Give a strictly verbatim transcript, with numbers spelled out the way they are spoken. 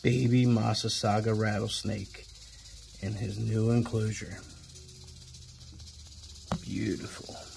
baby Massasauga rattlesnake in his new enclosure. Beautiful.